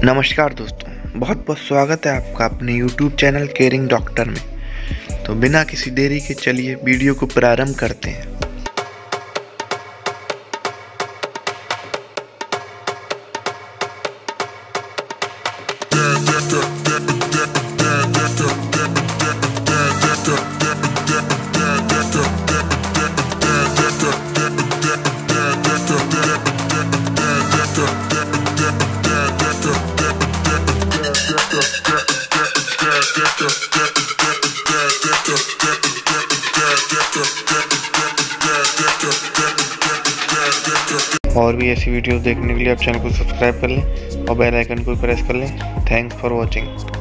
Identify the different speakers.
Speaker 1: नमस्कार दोस्तों, बहुत बहुत स्वागत है आपका अपने YouTube चैनल केयरिंग डॉक्टर में। तो बिना किसी देरी के चलिए वीडियो को प्रारंभ करते हैं। और भी ऐसी वीडियोस देखने के लिए आप चैनल को सब्सक्राइब कर लें और बेल आइकन को प्रेस कर लें। Thanks for watching.